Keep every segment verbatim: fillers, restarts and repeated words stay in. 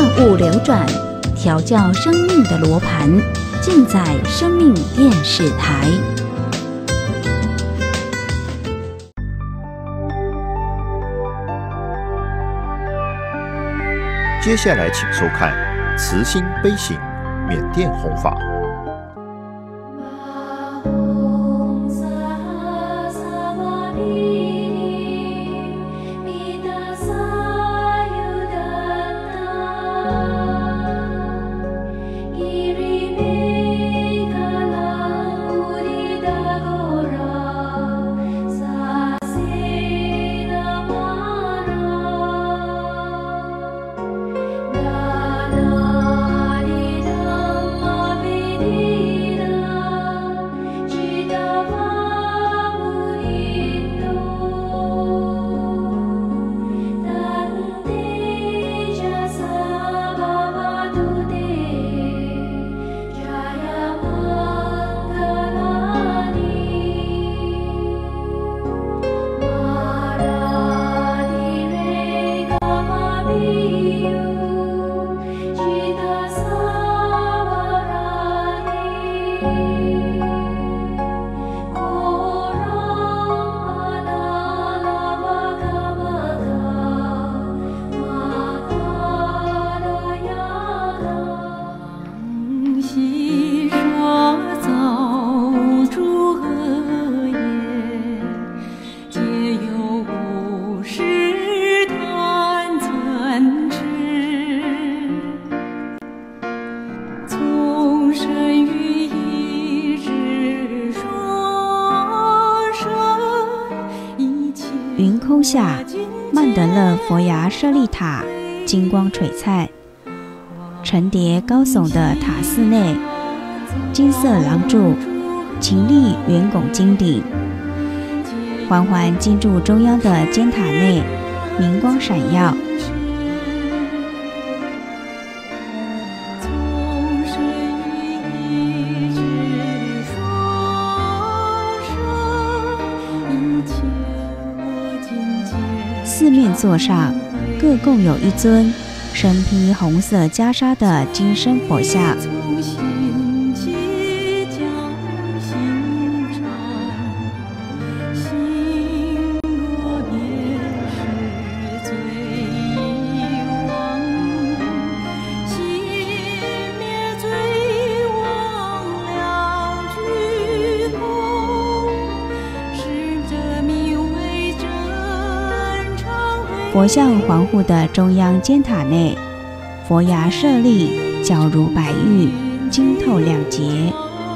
物流转，调教生命的罗盘，尽在生命电视台。 接下来请收看慈心悲行缅甸弘法。 云空下，曼德勒佛牙舍利塔金光璀璨，层叠高耸的塔寺内，金色廊柱，秦立圆拱金顶，缓缓进驻中央的尖塔内，明光闪耀。四面座上各共有一尊身披红色袈裟的金身佛像，佛像环护的中央尖塔内，佛牙舍利皎如白玉，晶透亮洁。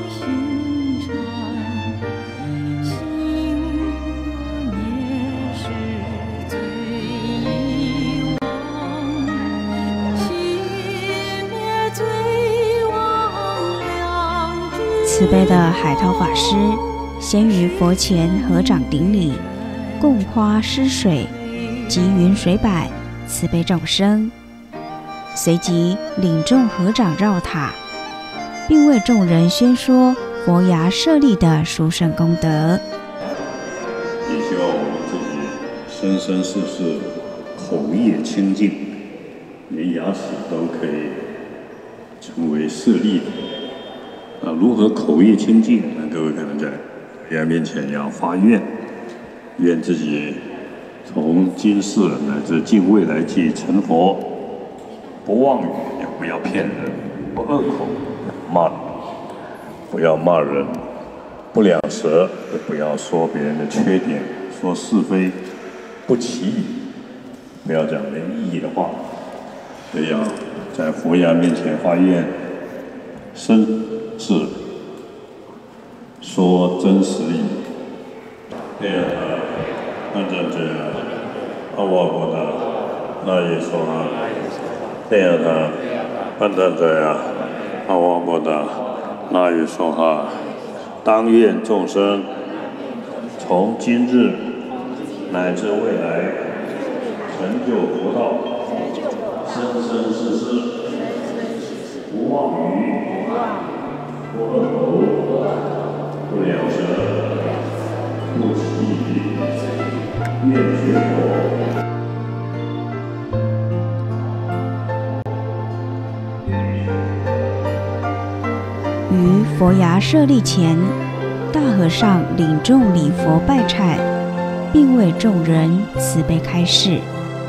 慈悲的海涛法师先于佛前合掌顶礼，供花施水，集云水百，慈悲众生，随即领众合掌绕塔，并为众人宣说佛牙舍利的殊胜功德。 也希望我们自己生生世世口业清净，连牙齿都可以成为舍利的。啊，如何口业清净？那各位可能在佛牙面前要发愿，愿自己从今世乃至尽未来际成佛，不妄语，也不要骗人，不恶口，骂人，不要骂人，不两舌，也不要说别人的缺点，说是非，不起语，不要讲没意义的话，也要在佛牙面前发愿，生智，说真实语。这样啊，按照这样。阿瓦波达，那也说哈，这样他，班长这样，阿瓦波达，那也说哈，当愿众生从今日乃至未来成就佛道，生生世世不妄语，不恶口，不两舌，不起语，愿学佛。 于佛牙设立前，大和尚领众礼佛拜忏，并为众人慈悲开示。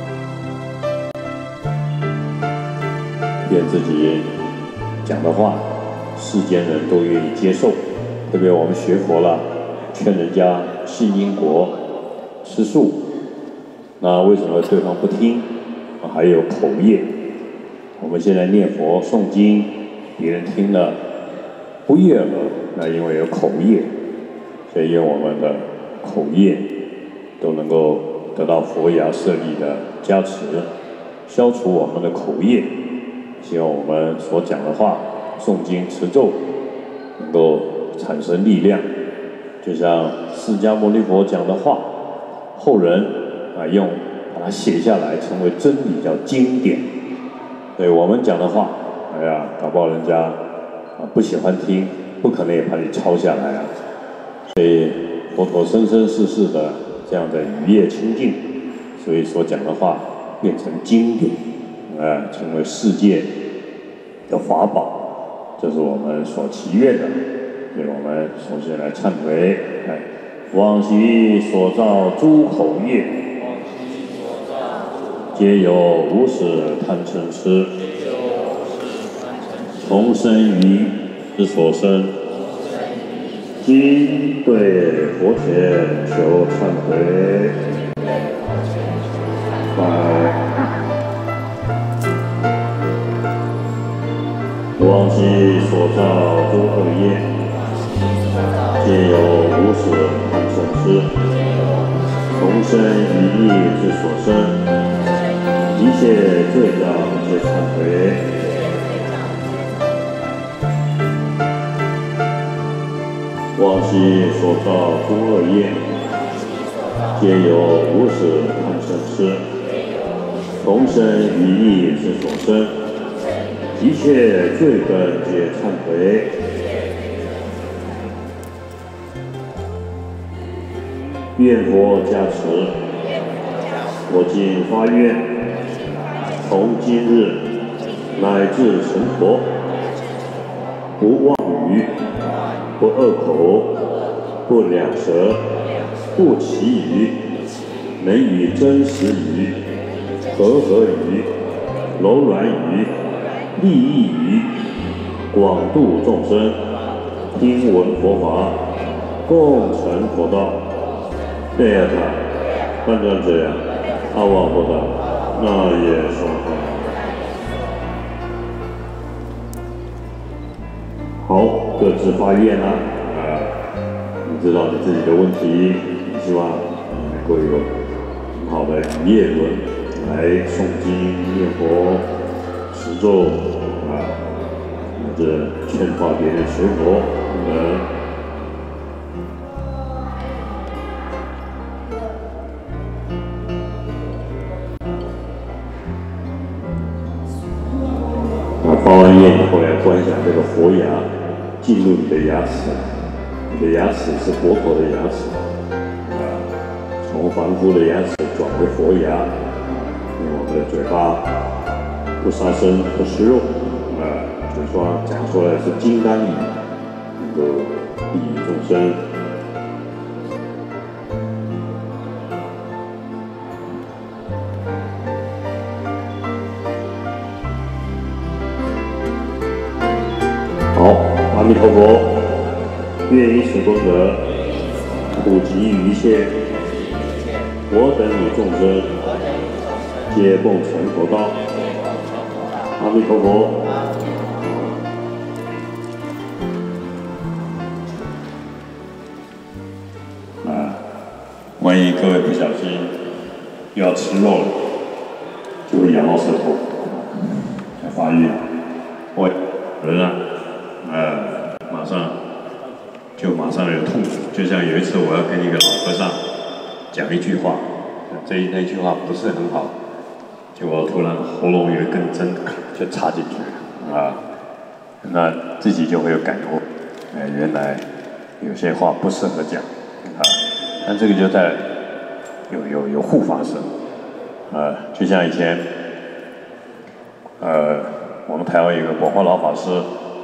愿自己讲的话，世间人都愿意接受。特别我们学佛了，劝人家信因果、吃素，那为什么对方不听？还有口业。我们现在念佛诵经，别人听了不悦耳，那因为有口业，所以愿我们的口业都能够得到佛牙舍利的加持，消除我们的口业。希望我们所讲的话、诵经持咒能够产生力量，就像释迦牟尼佛讲的话，后人啊用把它写下来，成为真理，叫经典。对我们讲的话，哎呀，搞不好人家啊不喜欢听，不可能也把你抄下来啊。所以佛陀生生世世的这样的语业清净，所以所讲的话变成经典，啊，成为世界的法宝，这是我们所祈愿的。所以我们首先来忏悔，哎，往昔所造诸口业，皆有无始贪嗔痴，从生于之所生，今对佛前求忏悔。往昔所造诸恶业，皆有无始贪嗔痴，从生于意之所生，一切罪障皆忏悔。往昔所造诸恶业，皆有无始贪嗔痴，从生于意之所生，一切罪根皆忏悔。愿佛加持，我今发愿，从今日乃至成佛，不妄语，不恶口，不两舌，不绮语，能语真实语、和合语、柔软语、利益语，广度众生，听闻佛法，共成佛道。对呀，他反正这样，阿瓦不达，那也说好，各自发愿啦、啊。啊，你知道你自己的问题，希望能够有很好的语业轮来诵经、念佛、持咒啊，或者劝化别人学佛等等。发完愿以后要观想这个佛牙进入你的牙齿，你的牙齿是佛陀的牙齿，啊，从凡夫的牙齿转为佛牙，因为我们的嘴巴不杀生不吃肉，啊，嘴巴讲出来是金刚语，能够利益众生。阿弥陀佛，愿以此功德普及于一切我等与众生，皆共成佛道。阿弥陀佛。啊，万一各位不小心又要吃肉了，就会咬到舌头，要发育。喂，人啊！呃，马上就马上有痛苦，就像有一次我要跟一个老和尚讲一句话，这一那句话不是很好，结果突然喉咙有一根针就插进去了啊，那自己就会有感悟，哎，原来有些话不适合讲啊，但这个就在有有有护法神啊，就像以前呃我们台湾有个广化老法师。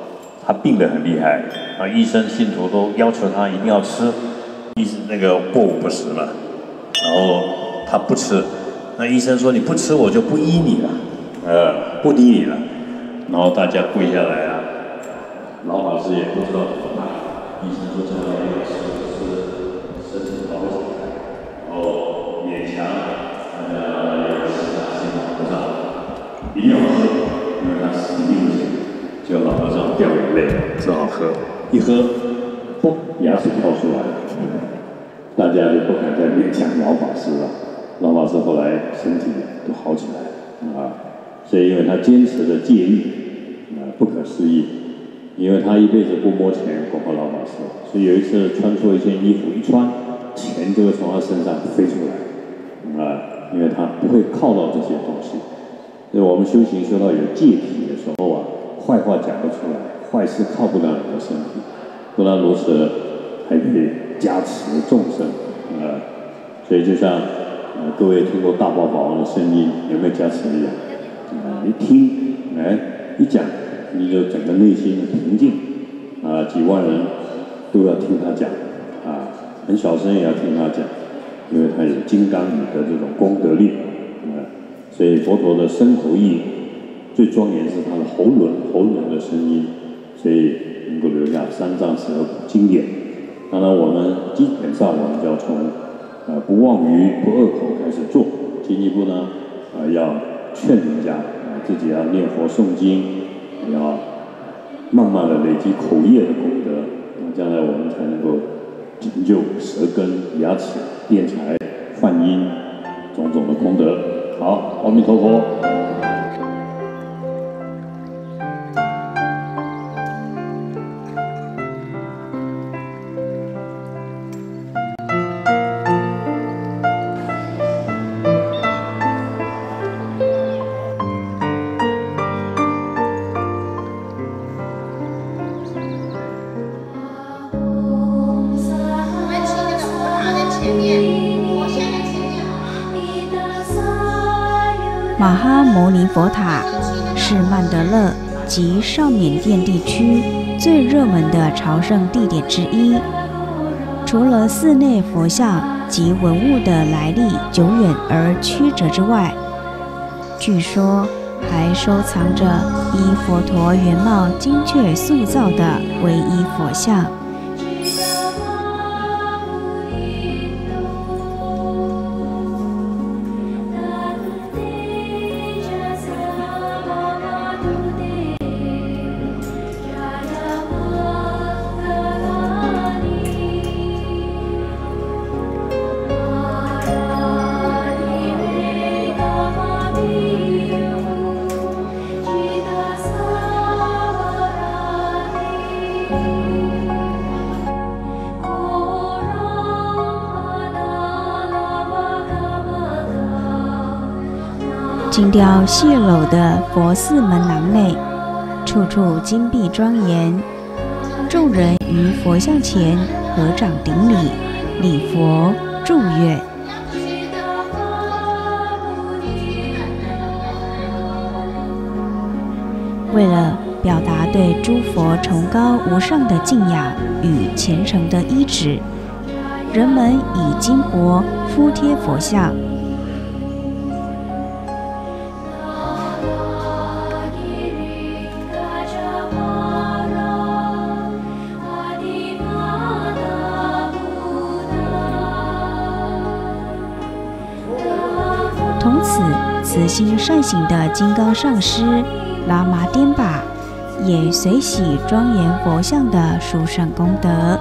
他病得很厉害啊，医生信徒都要求他一定要吃，医生那个过午不食嘛，然后他不吃，那医生说你不吃我就不医你了，呃，不医你了，然后大家跪下来啊，老法师也不知道怎么办，医生说叫他要吃吃，身体好起来，然后勉强大家要吃下心老和尚，一定要喝，因为他死定不行。就老和尚掉眼泪，只好喝。一喝，嘣，牙齿跳出来了。大家就不敢再勉强老法师了。老法师后来身体都好起来啊，所以因为他坚持的戒律啊，不可思议。因为他一辈子不摸钱，包括老法师，所以有一次穿错一件衣服，一穿钱就会从他身上飞出来啊，因为他不会靠到这些东西。所以我们修行修到有戒体的时候啊。坏话讲不出来，坏事靠不了你的身体，不但如此，还可以加持众生，呃，所以就像呃各位听过大宝法王的声音，有没有加持一样？啊、呃，一听，哎，一讲，你就整个内心平静，啊、呃，几万人都要听他讲，啊、呃，很小声也要听他讲，因为他有金刚语的这种功德力，呃，所以佛陀的身口意。最庄严是他的喉轮，喉轮的声音，所以能够留下三藏十二部经典。当然，我们基本上我们就要从呃不妄语、不恶口开始做，进一步呢，呃要劝人家啊、呃、自己要念佛诵经，要慢慢的累积口业的功德，那将来我们才能够成就舌根、牙齿、辩才、梵音种种的功德。好，阿弥陀佛。 马哈牟尼佛塔是曼德勒及上缅甸地区最热门的朝圣地点之一。除了寺内佛像及文物的来历久远而曲折之外，据说还收藏着依佛陀原貌精确塑造的唯一佛像。精雕细镂的佛寺门廊内，处处金碧庄严，众人于佛像前合掌顶礼，礼佛祝愿。为了表达对诸佛崇高无上的敬仰与虔诚的依止，人们以金箔敷贴佛像。从此，慈心善行的金刚上师喇嘛颠巴也随喜庄严佛像的殊胜功德，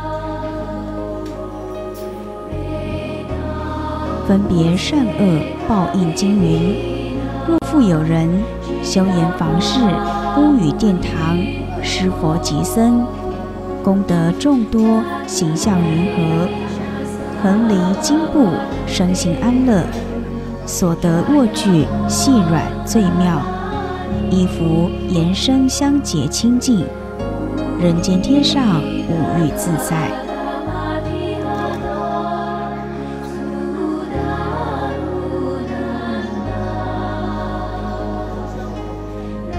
分别善恶报应经云：若复有人修言房事，屋宇殿堂，施佛及僧，功德众多，形象云和，恒离经部，身心安乐，所得卧具细软最妙，衣服延伸香洁清净，人间天上五欲自在。